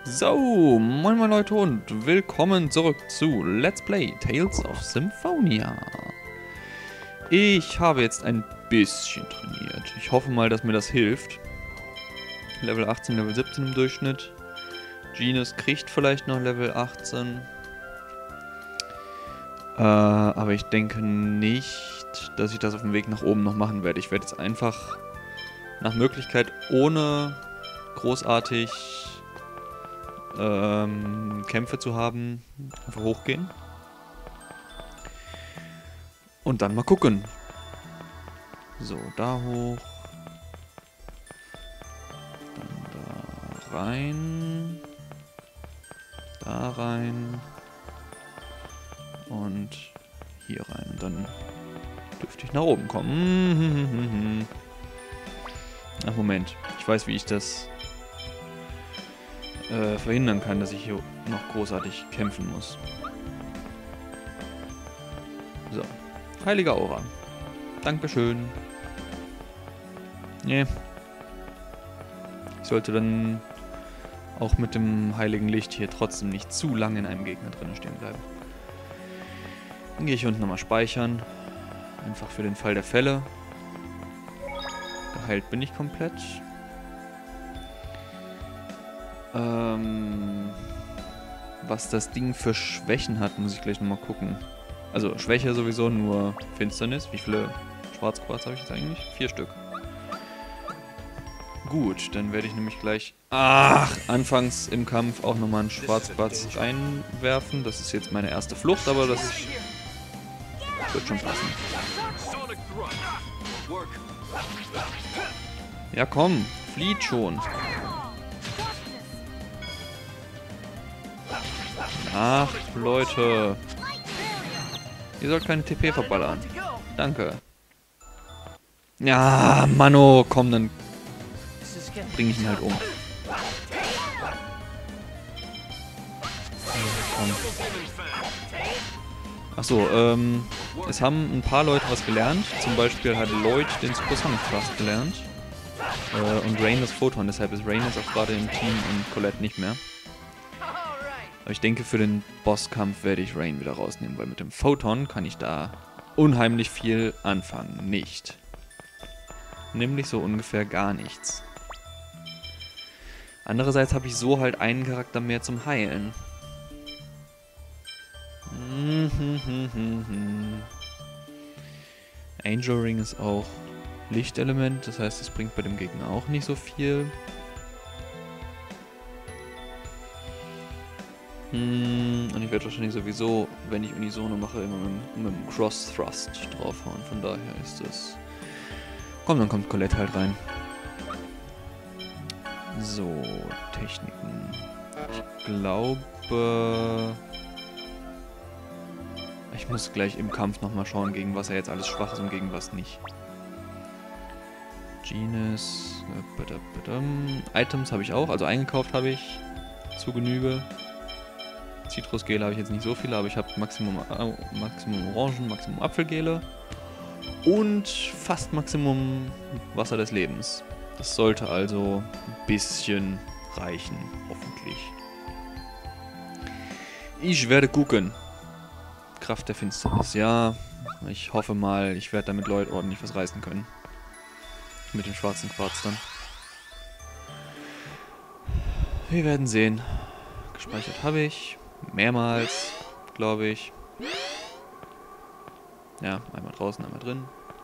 So, moin moin Leute und willkommen zurück zu Let's Play Tales of Symphonia. Ich habe jetzt ein bisschen trainiert. Ich hoffe mal, dass mir das hilft. Level 18, Level 17 im Durchschnitt. Genis kriegt vielleicht noch Level 18. Aber ich denke nicht, dass ich das auf dem Weg nach oben noch machen werde. Ich werde jetzt einfach nach Möglichkeit ohne großartig Kämpfe zu haben, einfach hochgehen. Und dann mal gucken. So, da hoch. Dann da rein. Da rein. Und hier rein. Und dann dürfte ich nach oben kommen. Ach, Moment. Ich weiß, wie ich das verhindern kann, dass ich hier noch großartig kämpfen muss. So. Heilige Aura. Dankeschön. Nee. Ich sollte dann auch mit dem heiligen Licht hier trotzdem nicht zu lange in einem Gegner drin stehen bleiben. Dann gehe ich unten nochmal speichern. Einfach für den Fall der Fälle. Geheilt bin ich komplett. Was das Ding für Schwächen hat, muss ich gleich nochmal gucken. Also Schwäche sowieso, nur Finsternis. Wie viele Schwarzquarz habe ich jetzt eigentlich? 4 Stück. Gut, dann werde ich nämlich gleich... Ach, anfangs im Kampf auch nochmal einen Schwarzquarz reinwerfen. Das ist jetzt meine erste Flucht, aber das wird schon passen. Ja komm, flieht schon. Ach, Leute. Ihr sollt keine TP verballern. Danke. Ja, Mano, komm, dann bring ich ihn halt um. Achso, es haben ein paar Leute was gelernt. Zum Beispiel hat Lloyd den Super Sonic Thrust gelernt. Und Rain das Photon, deshalb ist Rain jetzt auch gerade im Team und Colette nicht mehr. Aber ich denke, für den Bosskampf werde ich Rain wieder rausnehmen, weil mit dem Photon kann ich da unheimlich viel anfangen. Nicht. Nämlich so ungefähr gar nichts. Andererseits habe ich so halt einen Charakter mehr zum Heilen. Angel Ring ist auch Lichtelement, das heißt, es bringt bei dem Gegner auch nicht so viel. Und ich werde wahrscheinlich sowieso, wenn ich Unisono mache, immer mit dem Cross Thrust draufhauen. Von daher ist das... Komm, dann kommt Colette halt rein. So, Techniken. Ich glaube... Ich muss gleich im Kampf nochmal schauen, gegen was er jetzt alles schwach ist und gegen was nicht. Genis... Items habe ich auch, also eingekauft habe ich zu Genüge. Zitrusgele habe ich jetzt nicht so viele, aber ich habe Maximum Orangen, Maximum Apfelgele und fast Maximum Wasser des Lebens. Das sollte also ein bisschen reichen, hoffentlich. Ich werde gucken. Kraft der Finsternis, ja. Ich hoffe mal, ich werde damit Leute ordentlich was reißen können. Mit dem schwarzen Quarz dann. Wir werden sehen. Gespeichert habe ich. Mehrmals, glaube ich. Ja, einmal draußen, einmal drin.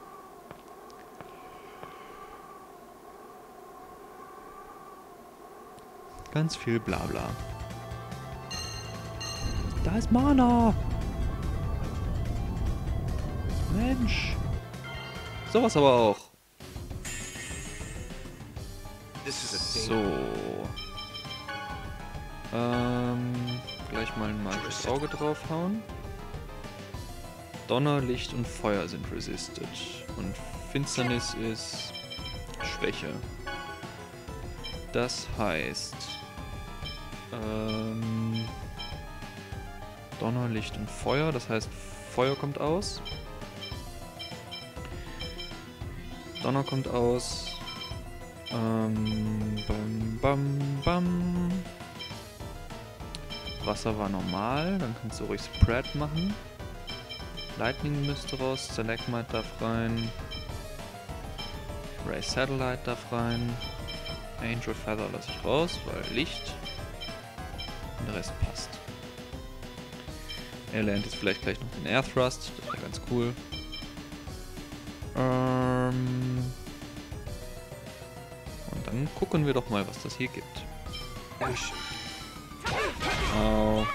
Ganz viel Blabla. Da ist Mana! Mensch! Sowas aber auch. So. Gleich mal ein magisches Auge draufhauen. Donner, Licht und Feuer sind resisted. Und Finsternis ist Schwäche. Das heißt... Donner, Licht und Feuer. Das heißt, Feuer kommt aus. Donner kommt aus. Bam, bam, bam. Wasser war normal, dann kannst du ruhig Spread machen. Lightning müsste raus, Stalagmite darf rein. Ray Satellite darf rein. Angel Feather lasse ich raus, weil Licht. Und der Rest passt. Er lernt jetzt vielleicht gleich noch den Air Thrust, das wäre ganz cool. Und dann gucken wir doch mal, was das hier gibt. Au.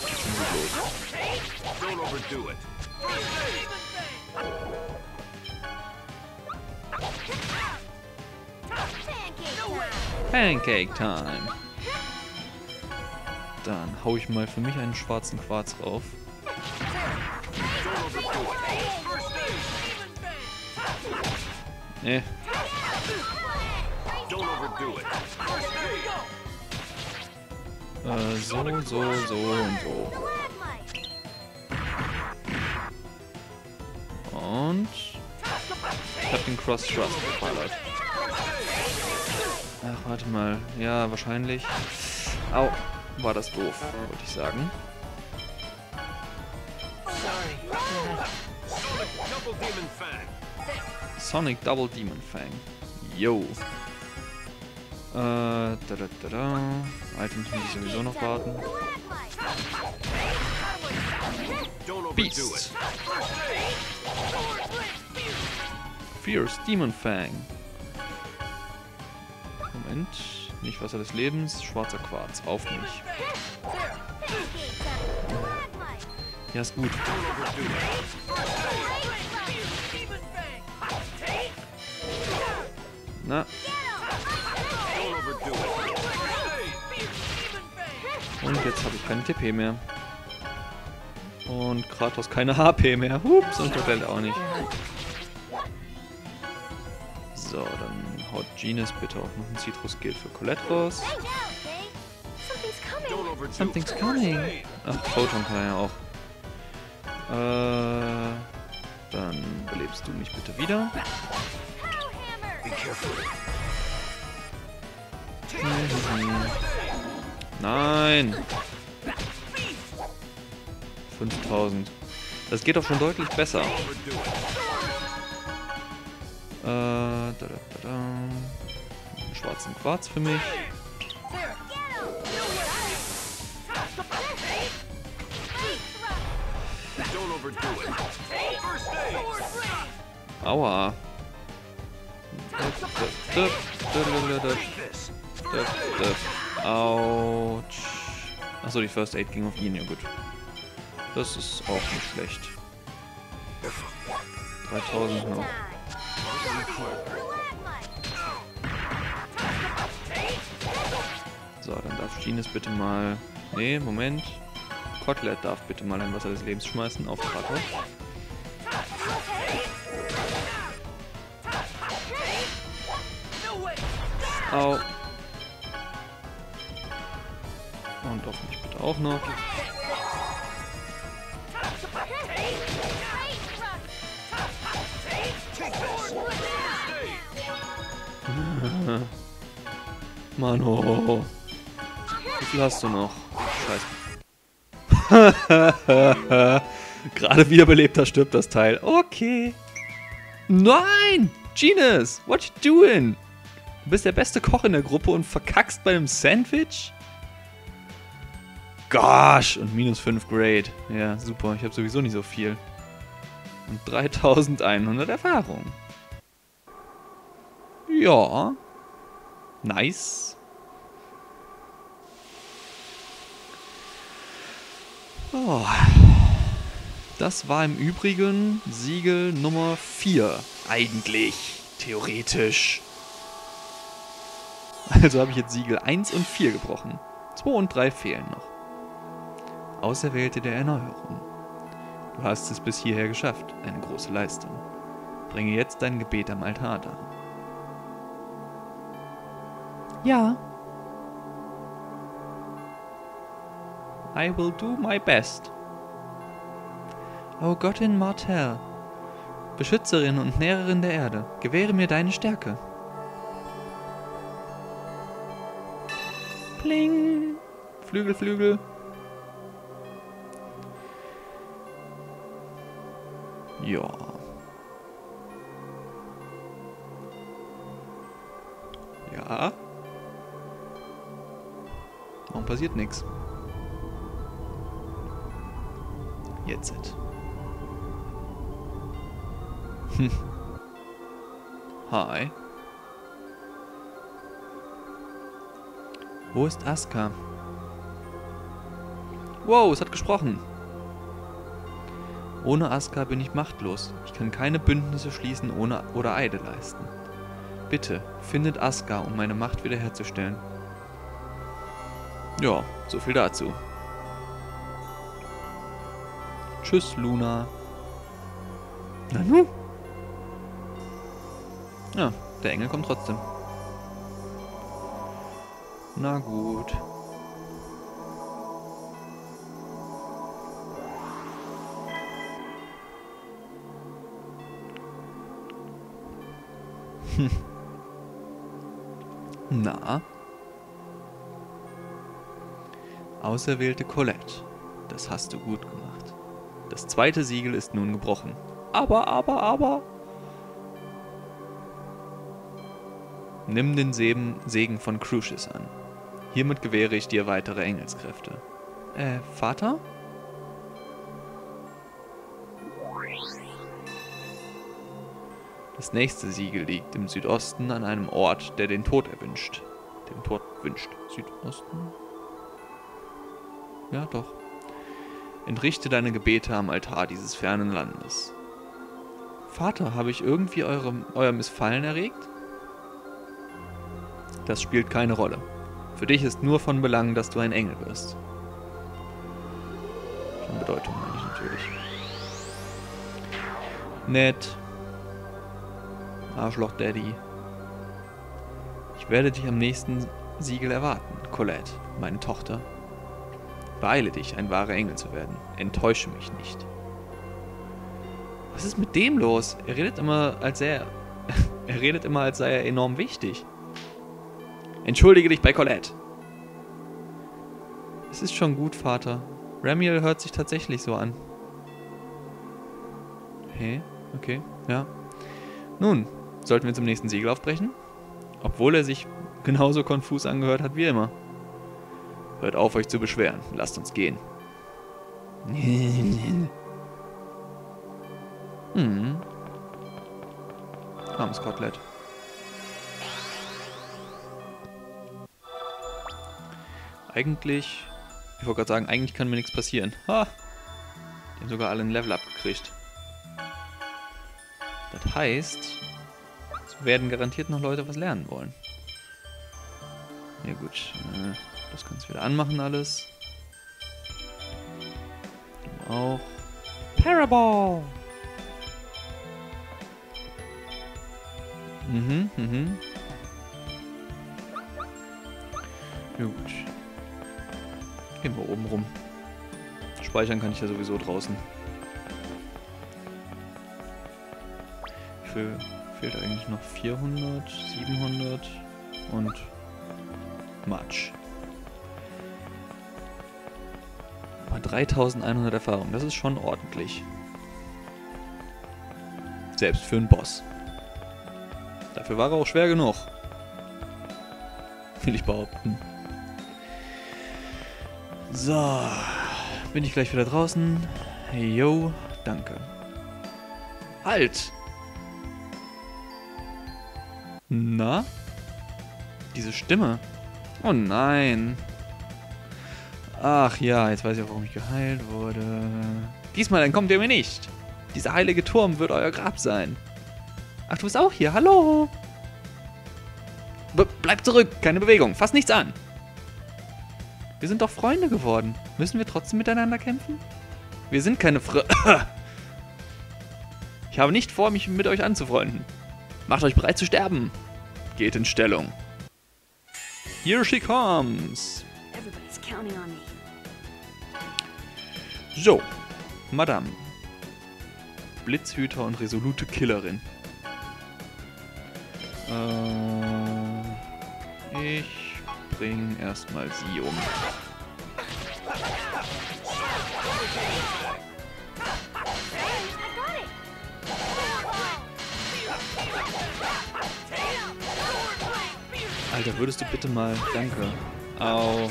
Pancake Time. Dann hau ich mal für mich einen schwarzen Quarz rauf. Nee. So und so. Und ich hab den Cross Thrust geballert. Ach, warte mal. Ja, wahrscheinlich. Au, war das doof, wollte ich sagen. Sonic Double Demon Fang. Yo. Items muss ich sowieso noch warten. Beast. Fierce Demon Fang. Moment. Nicht Wasser des Lebens. Schwarzer Quarz. Auf mich. Ja, ist gut. Na. Und jetzt habe ich keinen TP mehr. Und Kratos keine HP mehr. Hups, und Total auch nicht. So, dann haut Genis bitte auch noch ein Citrus-Skill für Colette raus. Something's coming. Ach, Photon kann er ja auch. Dann belebst du mich bitte wieder. Nein! 5000. Das geht doch schon deutlich besser. Einen schwarzen Quarz für mich. Aua. Autsch. Achso, die First Aid ging auf ihn, ja gut. Das ist auch nicht schlecht. 3000 noch. So, dann darf Genis bitte mal... Nee, Moment. Kotlet darf bitte mal ein Wasser des Lebens schmeißen auf Kratos. Au. Und auf mich bitte auch noch. Mano. Wie viel hast du noch? Scheiße. Gerade wiederbelebt, da stirbt das Teil. Okay. Nein! Genis, what you doing? Du bist der beste Koch in der Gruppe und verkackst bei einem Sandwich? Gosh! Und minus 5 Grade. Ja, super. Ich habe sowieso nicht so viel. Und 3100 Erfahrung. Ja. Nice. Oh. Das war im Übrigen Siegel Nummer 4. Eigentlich. Theoretisch. Also habe ich jetzt Siegel 1 und 4 gebrochen. 2 und 3 fehlen noch. Auserwählte der Erneuerung. Du hast es bis hierher geschafft. Eine große Leistung. Bringe jetzt dein Gebet am Altar dar. Ja. I will do my best. O Göttin Martel, Beschützerin und Nährerin der Erde, gewähre mir deine Stärke. Pling! Flügel, Flügel. Ja. Ja. Warum passiert nichts? Jetzt. Hi. Wo ist Asuka? Wow, es hat gesprochen. Ohne Asuka bin ich machtlos. Ich kann keine Bündnisse schließen oder Eide leisten. Bitte, findet Asuka, um meine Macht wiederherzustellen. Ja, so viel dazu. Tschüss, Luna. Nanu? Ja, der Engel kommt trotzdem. Na gut. Na? Auserwählte Colette. Das hast du gut gemacht. Das zweite Siegel ist nun gebrochen. Aber. Nimm den Segen von Crucius an. Hiermit gewähre ich dir weitere Engelskräfte. Vater? Das nächste Siegel liegt im Südosten an einem Ort, der den Tod erwünscht. Den Tod wünscht. Südosten? Ja, doch. Entrichte deine Gebete am Altar dieses fernen Landes. Vater, habe ich irgendwie euer Missfallen erregt? Das spielt keine Rolle. Für dich ist nur von Belang, dass du ein Engel wirst. Von Bedeutung meine ich natürlich. Nett. Arschloch-Daddy. Ich werde dich am nächsten Siegel erwarten, Colette, meine Tochter. Beeile dich, ein wahrer Engel zu werden. Enttäusche mich nicht. Was ist mit dem los? Er redet immer, als sei er enorm wichtig. Entschuldige dich bei Colette. Es ist schon gut, Vater. Ramiel hört sich tatsächlich so an. Hey, okay, ja. Nun, sollten wir zum nächsten Siegel aufbrechen? Obwohl er sich genauso konfus angehört hat wie immer. Hört auf, euch zu beschweren. Lasst uns gehen. Armes Kotelett. Ich wollte gerade sagen, eigentlich kann mir nichts passieren. Ha! Die haben sogar alle ein Level abgekriegt. Das heißt, es werden garantiert noch Leute was lernen wollen. Ja gut, das kannst du wieder anmachen alles. Du auch. Parabol! Ja gut. Gehen wir oben rum. Speichern kann ich ja sowieso draußen. Fehlt eigentlich noch 400, 700 und Matsch. Aber 3100 Erfahrung, das ist schon ordentlich. Selbst für einen Boss. Dafür war er auch schwer genug. Will ich behaupten. So, bin ich gleich wieder draußen. Yo, danke. Halt! Na? Diese Stimme. Oh nein. Ach ja, jetzt weiß ich auch, warum ich geheilt wurde. Diesmal entkommt ihr mir nicht. Dieser heilige Turm wird euer Grab sein. Ach, du bist auch hier. Hallo. Bleib zurück. Keine Bewegung. Fass nichts an. Wir sind doch Freunde geworden. Müssen wir trotzdem miteinander kämpfen? Wir sind keine Ich habe nicht vor, mich mit euch anzufreunden. Macht euch bereit zu sterben. Geht in Stellung. Here she comes. So, Madame. Blitzhüter und resolute Killerin. Ich bring erstmal sie um. Alter, würdest du bitte mal... Danke. Au.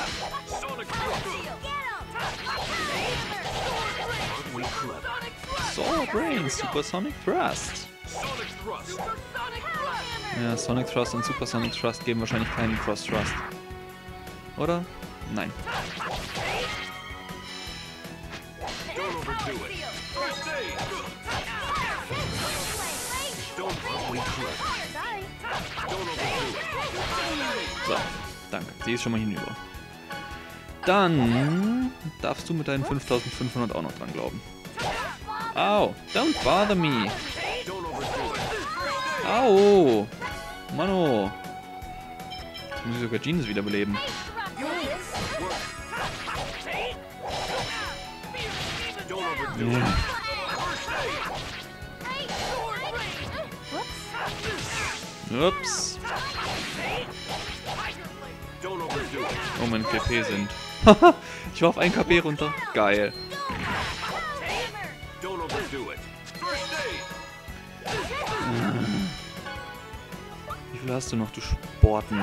Sword Rain, Supersonic Thrust. Ja, Sonic Thrust und Supersonic Thrust geben wahrscheinlich keinen Cross Thrust. Oder? Nein. So, danke. Sie ist schon mal hinüber. Dann darfst du mit deinen 5500 auch noch dran glauben. Au, don't bother me. Au, Mano. Jetzt muss ich sogar Genes wiederbeleben. Ja. Ups. Oh, mein KP sind. Ich war auf 1 KP runter. Geil. Wie viel hast du noch, du Sporten?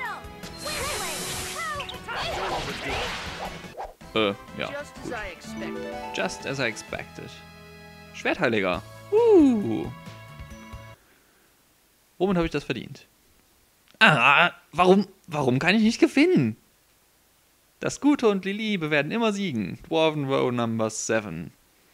Ja. Just as I expected. Schwertheiliger. Womit habe ich das verdient? Ah, warum kann ich nicht gewinnen? Das Gute und die Liebe werden immer siegen. Dwarven Row Number 7.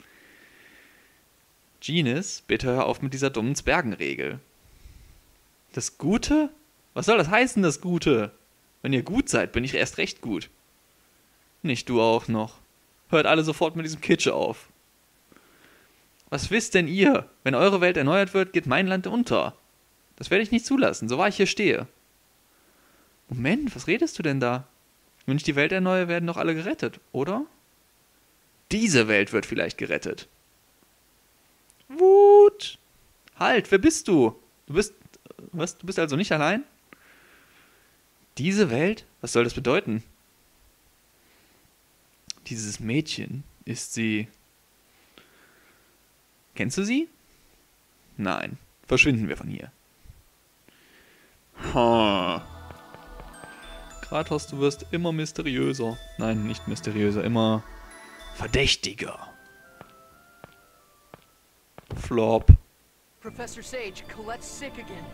Genis, bitte hör auf mit dieser dummen Zwergenregel. Das Gute? Was soll das heißen, das Gute? Wenn ihr gut seid, bin ich erst recht gut. Nicht du auch noch. Hört alle sofort mit diesem Kitsch auf. Was wisst denn ihr? Wenn eure Welt erneuert wird, geht mein Land unter. Das werde ich nicht zulassen, so wahr ich hier stehe. Moment, was redest du denn da? Wenn ich die Welt erneuere, werden doch alle gerettet, oder? Diese Welt wird vielleicht gerettet. Wut! Halt, wer bist du? Du bist also nicht allein? Diese Welt? Was soll das bedeuten? Dieses Mädchen, ist sie... Kennst du sie? Nein, verschwinden wir von hier. Kratos, du wirst immer mysteriöser. Nein, nicht mysteriöser, immer verdächtiger. Flop. Professor Sage, Colette's sick again.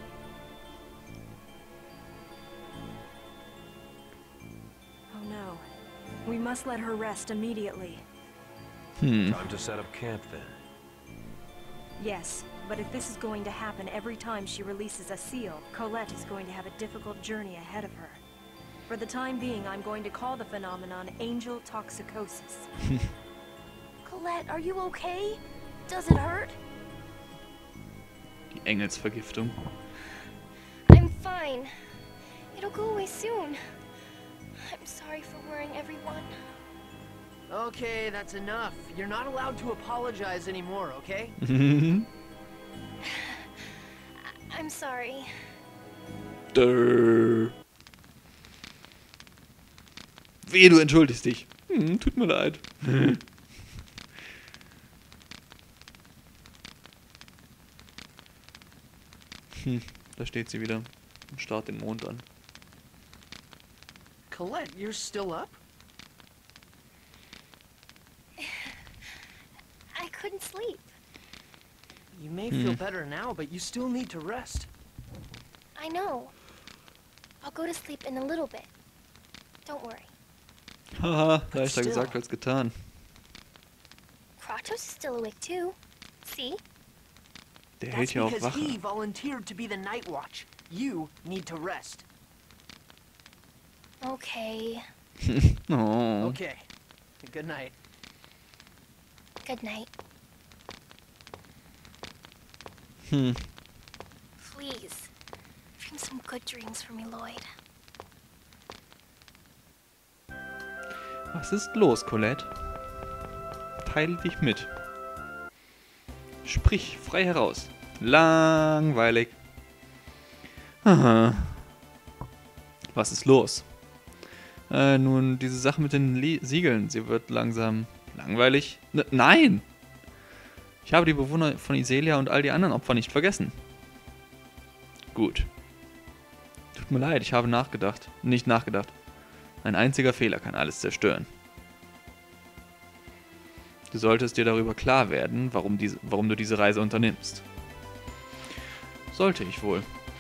Oh no. We must let her rest immediately. Time to set up camp then. Yes, but if this is going to happen every time she releases a seal, Colette is going to have a difficult journey ahead of her. For the time being, I'm going to call the phenomenon angel toxicosis. Colette, are you okay? Does it hurt? Die Engelsvergiftung. I'm fine. It'll go away soon. I'm sorry for worrying everyone. Okay, that's enough. You're not allowed to apologize anymore, okay? I'm sorry. Wehe, du entschuldigst dich. Tut mir leid. Da steht sie wieder und starrt den Mond an. Colette, you're still up? I couldn't sleep. You may feel better now, but you still need to rest. I know. I'll go to sleep in a little bit. Don't worry. Haha, leichter gesagt als getan. Kratos is still awake too. See? Der That's hält ja auch because Wache. he volunteered to be the Night Watch. You need to rest. Okay. Oh. Okay. Good night. Good night. Please, dream some good dreams for me, Lloyd. Was ist los, Colette? Teile dich mit. Sprich frei heraus. Langweilig. Aha. Was ist los? Nun, diese Sache mit den Siegeln, sie wird langsam langweilig. Nein! Ich habe die Bewohner von Iselia und all die anderen Opfer nicht vergessen. Gut. Tut mir leid, ich habe nachgedacht. Nicht nachgedacht. Ein einziger Fehler kann alles zerstören. Du solltest dir darüber klar werden, warum du diese Reise unternimmst. Sollte ich wohl.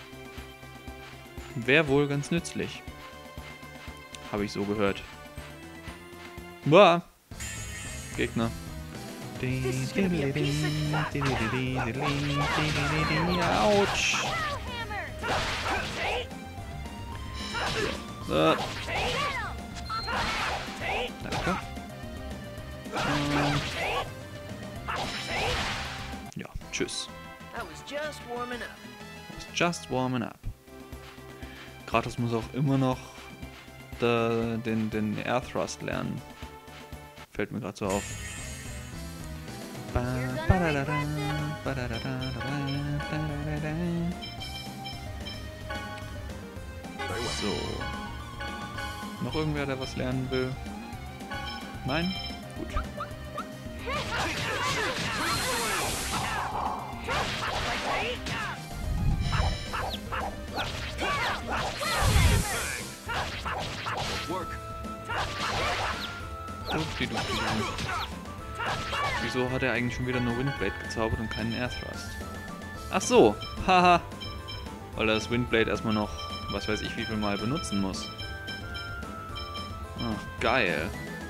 Wäre wohl ganz nützlich. Habe ich so gehört. Boah. Gegner. Autsch. So. Danke. Ja, tschüss. I was just warming up. Just warming up. Kratos muss auch immer noch den Air Thrust lernen. Fällt mir gerade so auf. So. Noch irgendwer, der was lernen will? Nein? Gut. Wieso hat er eigentlich schon wieder nur Windblade gezaubert und keinen Air Thrust? Ach so, haha. Weil er das Windblade erstmal noch, was weiß ich wie viel Mal benutzen muss. Ach, geil.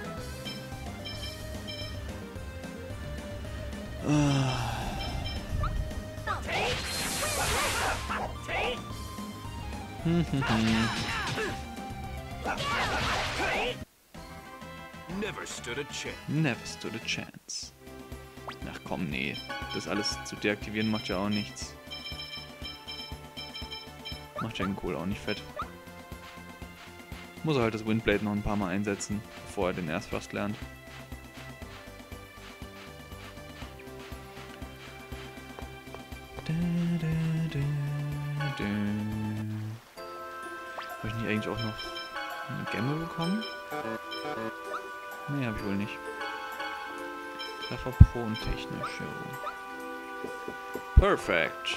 Never stood a chance. Never stood a chance. Ach komm, nee. Das alles zu deaktivieren macht ja auch nichts. Macht ja den Kohl auch nicht fett. Muss er halt das Windblade noch ein paar Mal einsetzen, bevor er den Air Thrust lernt. Habe ich nicht eigentlich auch noch eine Gemme bekommen? Nee, habe ich wohl nicht. Treffer pro und technisch, ja. Perfekt.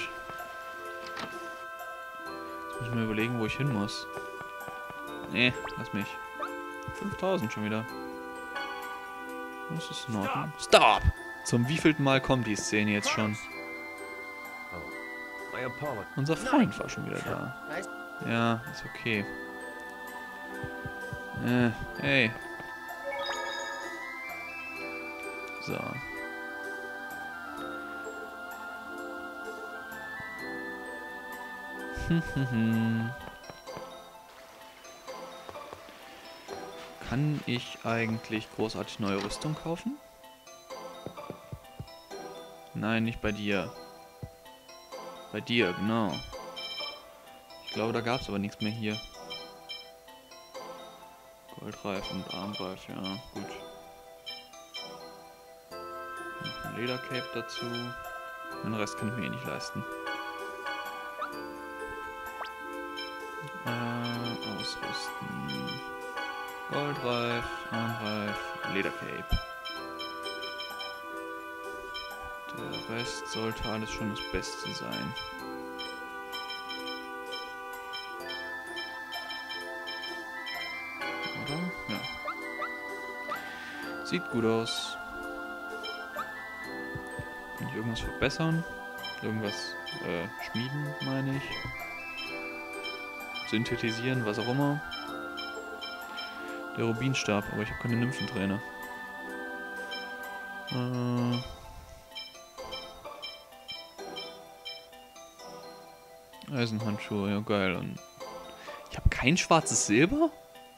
Jetzt muss ich mir überlegen, wo ich hin muss. Nee, lass mich. 5000 schon wieder. Das ist in Ordnung. Stop! Zum wievielten Mal kommt die Szene jetzt schon? My apologies. Unser Freund war schon wieder da. Nice. Ja, ist okay. Hey. So. Kann ich eigentlich großartig neue Rüstung kaufen? Nein, nicht bei dir. Bei dir, genau. Ich glaube, da gab es aber nichts mehr hier. Goldreif und Armreif, ja, gut. Noch ein Ledercape dazu. Den Rest kann ich mir eh nicht leisten. Ausrüsten. Goldreif, Armreif, Ledercape. Der Rest sollte alles schon das Beste sein. Oder? Ja. Sieht gut aus. Kann ich irgendwas verbessern? Irgendwas schmieden, meine ich. Synthetisieren, was auch immer. Der Rubinstab, aber ich habe keine Nymphentrainer. Eisenhandschuhe, ja geil. Und ich habe kein schwarzes Silber?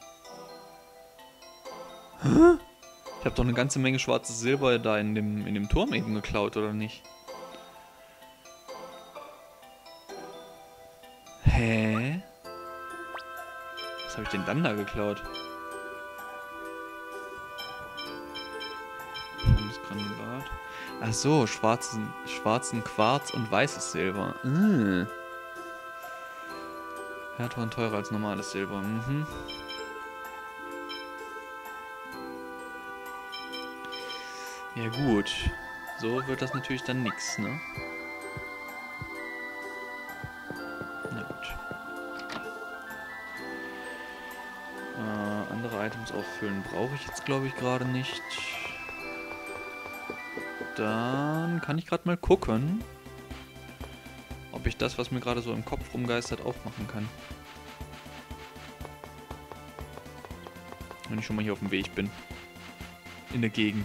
Hä? Ich habe doch eine ganze Menge schwarzes Silber da in dem Turm eben geklaut, oder nicht? Hä? Was habe ich denn dann da geklaut? Granulat. Ach so, schwarzen Quarz und weißes Silber. Härter und teurer als normales Silber. Mhm. Ja gut. So wird das natürlich dann nix, ne? Na gut. Items auffüllen brauche ich jetzt, glaube ich, gerade nicht. Dann kann ich gerade mal gucken, ob ich das, was mir gerade so im Kopf rumgeistert, auch machen kann. Wenn ich schon mal hier auf dem Weg bin. In der Gegend.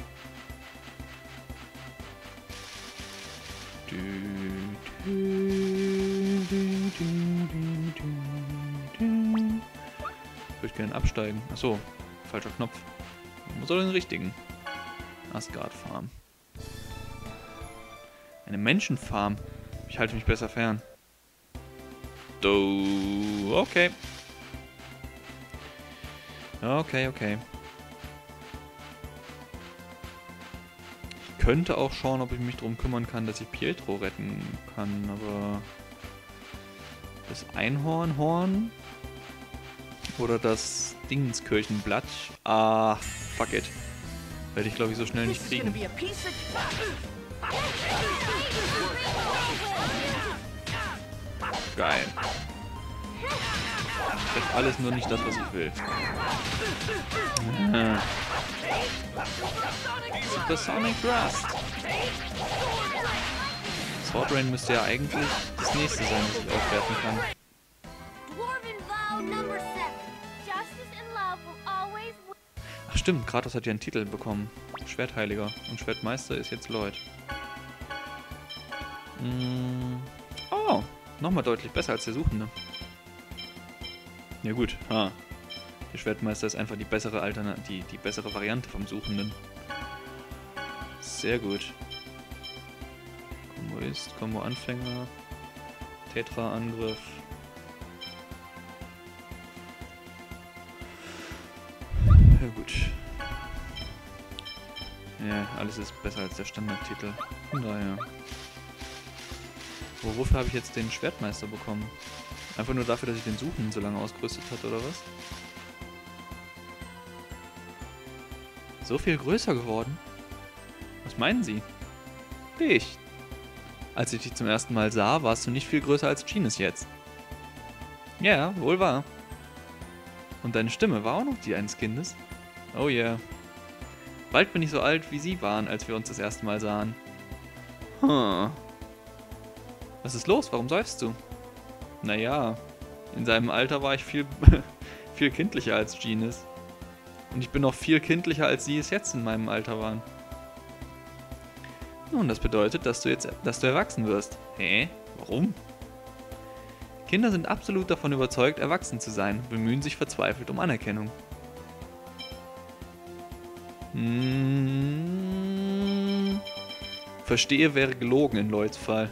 Ich würde gerne absteigen. Achso, falscher Knopf. Wo soll den richtigen? Asgard Farm. Eine Menschenfarm. Ich halte mich besser fern. Okay. Okay. Ich könnte auch schauen, ob ich mich darum kümmern kann, dass ich Pietro retten kann, aber das Einhornhorn oder das Dingenskirchenblatt, fuck it. Werde ich, glaube ich, so schnell nicht kriegen. Geil. Ich krieg alles, nur nicht das, was ich will. Supersonic Thrust. Sword Rain müsste ja eigentlich das nächste sein, was ich aufwerfen kann. Ach stimmt, Kratos hat ja einen Titel bekommen. Schwertheiliger. Und Schwertmeister ist jetzt Lloyd. Oh, nochmal deutlich besser als der Suchende. Ja gut, der Schwertmeister ist einfach die bessere die bessere Variante vom Suchenden. Sehr gut. Combo ist, Combo Anfänger, Tetra-Angriff. Ja gut. Ja, alles ist besser als der Standardtitel. Von daher. Wofür habe ich jetzt den Schwertmeister bekommen? Einfach nur dafür, dass ich den Suchenden so lange ausgerüstet hat, oder was? So viel größer geworden? Was meinen Sie? Dich. Als ich dich zum ersten Mal sah, warst du nicht viel größer als Genis jetzt. Ja, wohl wahr. Und deine Stimme war auch noch die eines Kindes? Oh yeah. Bald bin ich so alt, wie Sie waren, als wir uns das erste Mal sahen. Was ist los? Warum seufzt du? Naja, in seinem Alter war ich viel kindlicher als Genis. Und ich bin noch viel kindlicher, als Sie es jetzt in meinem Alter waren. Nun, das bedeutet, dass du erwachsen wirst. Hä? Warum? Kinder sind absolut davon überzeugt, erwachsen zu sein und bemühen sich verzweifelt um Anerkennung. Verstehe wäre gelogen in Lloyds Fall.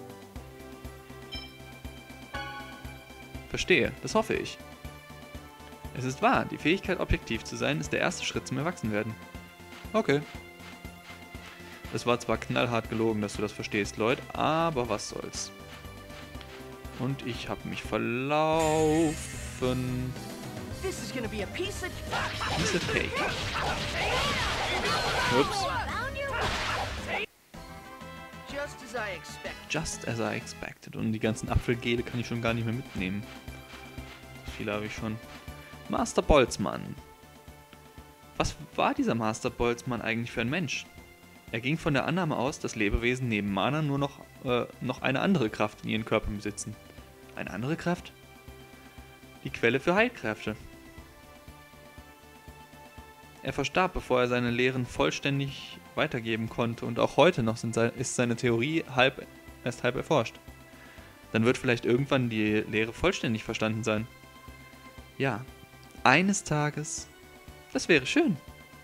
Verstehe, das hoffe ich. Es ist wahr, die Fähigkeit, objektiv zu sein, ist der erste Schritt zum Erwachsenwerden. Okay. Es war zwar knallhart gelogen, dass du das verstehst, Lloyd, aber was soll's. Und ich habe mich verlaufen. Piece of cake. Ups. Just as I expected. Und die ganzen Apfelgele kann ich schon gar nicht mehr mitnehmen. So viele habe ich schon. Master Boltzmann. Was war dieser Master Boltzmann eigentlich für ein Mensch? Er ging von der Annahme aus, dass Lebewesen neben Mana nur noch eine andere Kraft in ihren Körpern besitzen. Eine andere Kraft? Die Quelle für Heilkräfte. Er verstarb, bevor er seine Lehren vollständig weitergeben konnte, und auch heute noch ist seine Theorie erst halb erforscht. Dann wird vielleicht irgendwann die Lehre vollständig verstanden sein. Ja, eines Tages. Das wäre schön.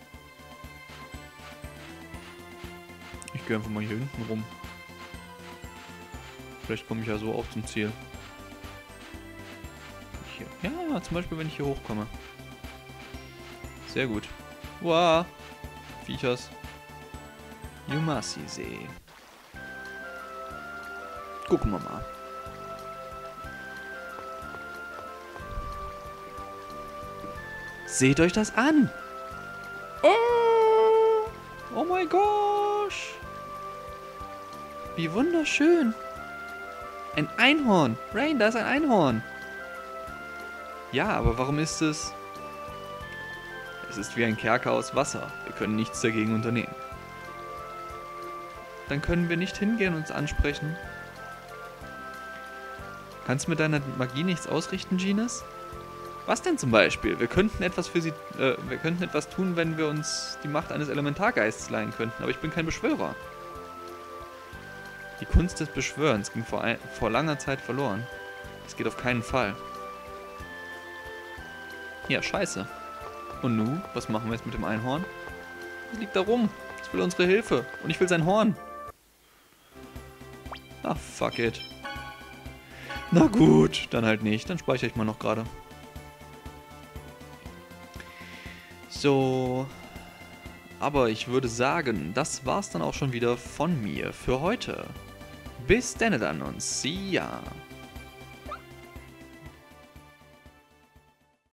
Ich gehe einfach mal hier hinten rum. Vielleicht komme ich ja so auch zum Ziel. Hier. Ja, zum Beispiel, wenn ich hier hochkomme. Sehr gut. Wow. Viechers. Yumasi-See. Gucken wir mal. Seht euch das an! Oh mein gosh! Wie wunderschön! Ein Einhorn! Rain, da ist ein Einhorn! Ja, aber warum ist es... Es ist wie ein Kerker aus Wasser. Wir können nichts dagegen unternehmen. Dann können wir nicht hingehen und uns ansprechen. Kannst du mit deiner Magie nichts ausrichten, Genis? Was denn zum Beispiel? Wir könnten etwas tun, wenn wir uns die Macht eines Elementargeists leihen könnten, aber ich bin kein Beschwörer. Die Kunst des Beschwörens ging vor langer Zeit verloren. Das geht auf keinen Fall. Ja, scheiße. Und nu, was machen wir jetzt mit dem Einhorn? Es liegt da rum. Es will unsere Hilfe. Und ich will sein Horn. Ach, fuck it. Na gut, dann halt nicht. Dann speichere ich mal noch gerade. So. Aber ich würde sagen, das war's dann auch schon wieder von mir für heute. Bis denn dann und see ya.